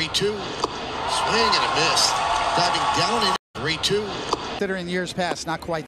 3-2. Swing and a miss. Diving down in 3-2. Considering years past, not quite.